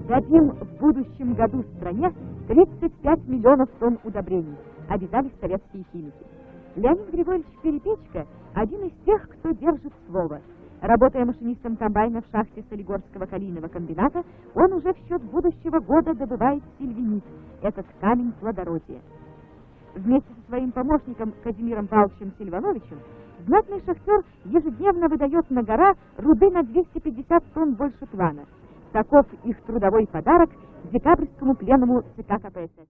Дадим в будущем году стране 35 миллионов тонн удобрений, обязались советские химики. Леонид Григорьевич Перепечка один из тех, кто держит слово. Работая машинистом комбайна в шахте Солигорского калийного комбината, он уже в счет будущего года добывает сильвинит, этот камень плодородия. Вместе со своим помощником Казимиром Павловичем Сильвановичем знатный шахтер ежедневно выдает на гора руды на 250 тонн больше плана. Таков их трудовой подарок декабрьскому пленуму ЦК КПСС.